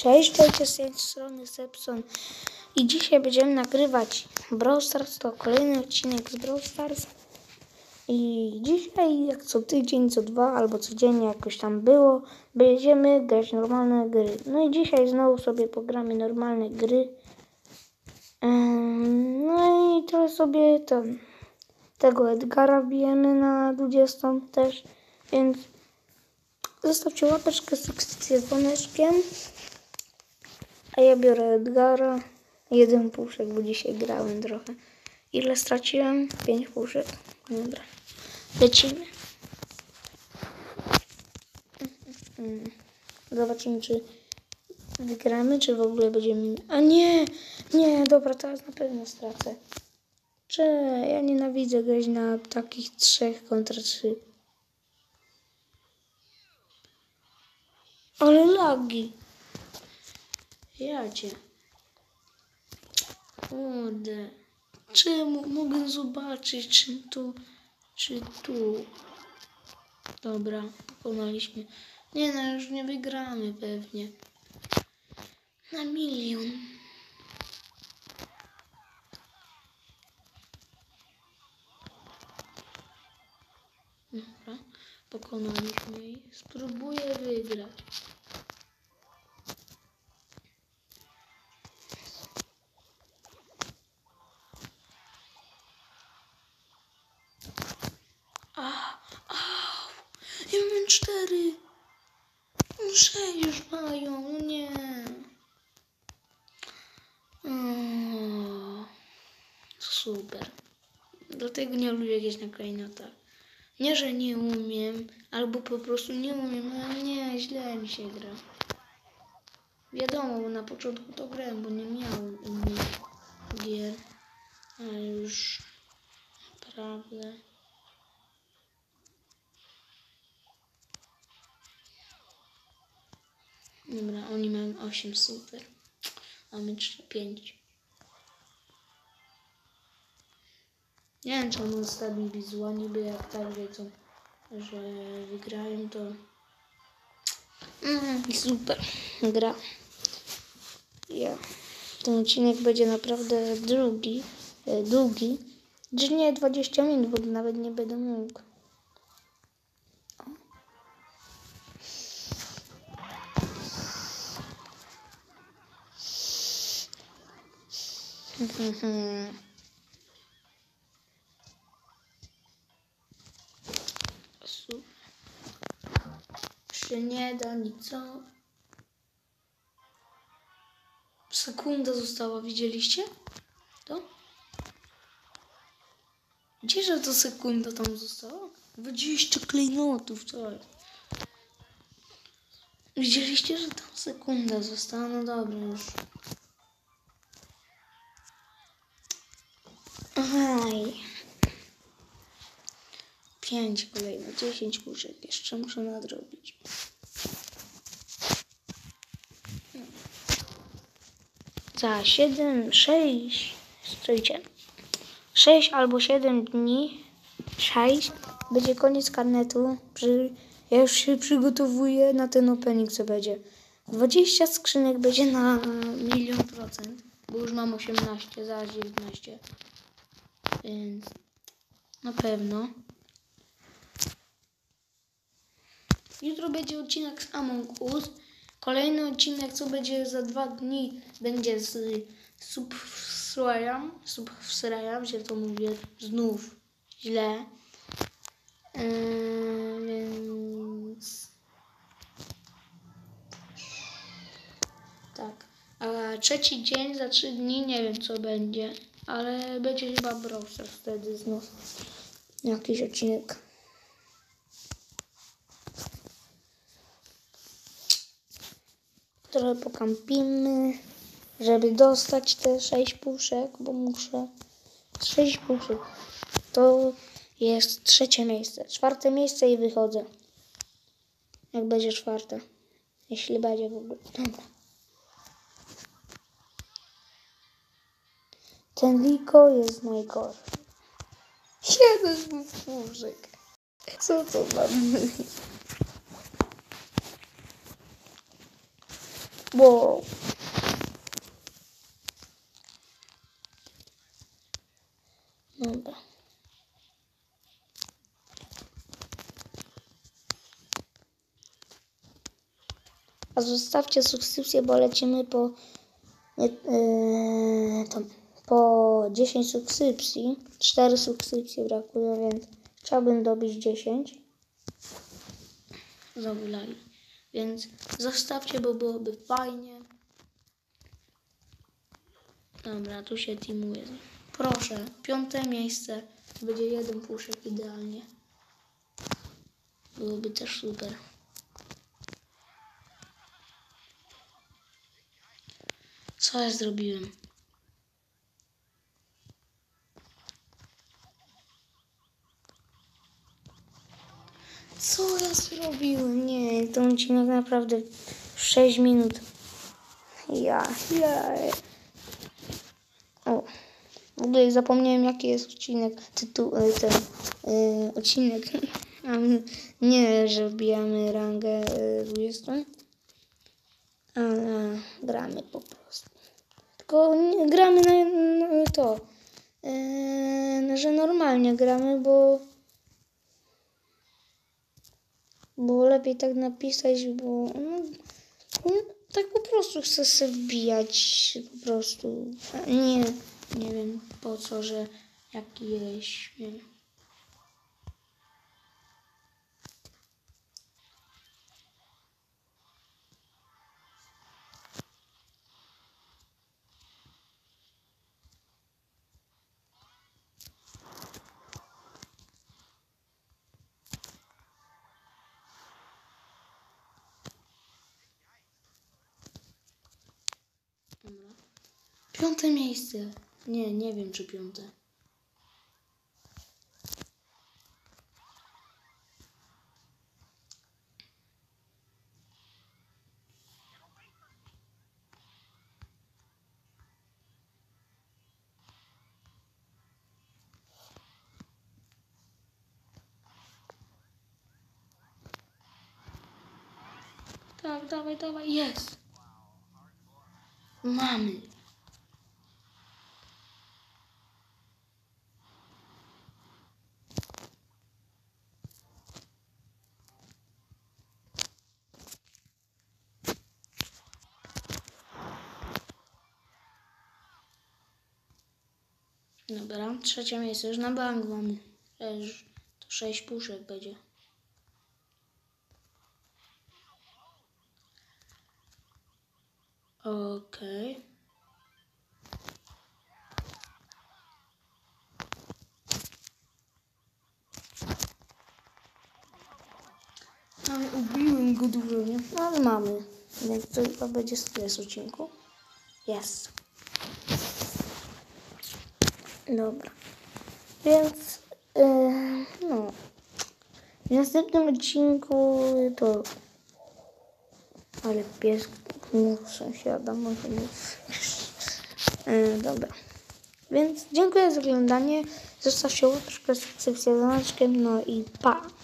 Cześć, witajcie z tej strony Sepson i dzisiaj będziemy nagrywać Brawl Stars, to kolejny odcinek z Brawl Stars i dzisiaj jak co tydzień, co dwa albo codziennie jakoś tam było, będziemy grać normalne gry. No i dzisiaj znowu sobie pogramy normalne gry. No i trochę sobie tego Edgara wbijemy na 20 też, więc zostawcie łapeczkę, subskrypcję z dzwoneczkiem. A ja biorę Edgara. 1 puszek, bo dzisiaj grałem trochę. Ile straciłem? 5 puszek. Dobra. Lecimy. Zobaczymy, czy wygramy, czy w ogóle będziemy... A nie! Nie, dobra, teraz na pewno stracę. Ja nienawidzę grać na takich 3 kontra 3. Ale lagi. Jacie. Kurde. Czemu? Mogę zobaczyć, czy tu. Dobra, pokonaliśmy. Nie no, już nie wygramy pewnie. Na 1 000 000. Dobra, pokonaliśmy i spróbuję wygrać. Ja mam 4. 6 już mają, no nie. Super. Dlatego nie lubię grać na klejnotach. Nie, że nie umiem, albo po prostu nie umiem, ale nie, źle mi się gra. Wiadomo, bo na początku to grałem, bo nie miałem innych gier, ale już naprawdę. Dobra, oni mają 8, super. A my 5. Nie wiem, czemu zostawili zła, niby jak tak wiedzą, że wygrają, to super gra. Ten odcinek będzie naprawdę długi, że nie 20 minut, bo nawet nie będę mógł. Się nie da nic, co? Sekunda została, widzieliście? To? Gdzieże to sekunda tam została? 20 klejnotów, co jest? Widzieliście, że tam sekunda została? No dobra już. Aj. 5 kolejne, 10 puszek. Jeszcze muszę nadrobić. Za 6 albo 7 dni, 6, będzie koniec karnetu. Ja już się przygotowuję na ten opening, co będzie. 20 skrzynek będzie na 1 000 000%, bo już mam 18, zaraz 19. Więc na pewno. Jutro będzie odcinek z Among Us. Kolejny odcinek, co będzie za 2 dni, będzie z Subsrayam, że to mówię znów źle. Więc tak. A trzeci dzień za 3 dni nie wiem co będzie, ale będzie chyba Brawl Stars wtedy znów jakiś odcinek. Trochę pokampimy, żeby dostać te 6 puszek, bo muszę 6 puszek. To jest 3 miejsce. 4 miejsce i wychodzę. Jak będzie 4. Jeśli będzie w ogóle. Dobra. Ten Liko jest najgorszy. 7 puszek. Co to mamy? Bo... Dobra. A zostawcie subskrypcję, bo lecimy po 10 subskrypcji. 4 subskrypcje brakuje, więc chciałbym dobić 10. Zawulali. Więc zostawcie, bo byłoby fajnie. Dobra, tu się teamuje. Proszę, 5. miejsce. Będzie 1 puszek idealnie. Byłoby też super. Co ja zrobiłem? Co ja zrobiłem? Nie, to odcinek naprawdę 6 minut. Ja. O, w ogóle zapomniałem, jaki jest odcinek, odcinek. Nie, że wbijamy rangę 20, ale gramy po prostu. Tylko nie, gramy na to, że normalnie gramy, bo lepiej tak napisać, bo tak po prostu chcę sobie wbijać, po prostu. Nie wiem po co, że jakiś, nie wiem. Dobra. 5. miejsce. Nie wiem czy 5. Tak, dawaj, jest. Mamy. Dobra, 3. miejsce, już na bank mamy. To 6 puszek będzie. Okej. Ale ubiłem go dużo, nie? No ale mamy. Więc to chyba będzie z odcinku. Jest. Dobra. Więc no. W następnym odcinku to... Ale pies sąsiada może nie. Dobra. Więc dziękuję za oglądanie. Zostawcie łapkę, subskrypcję z dzwoneczkiem. No i pa!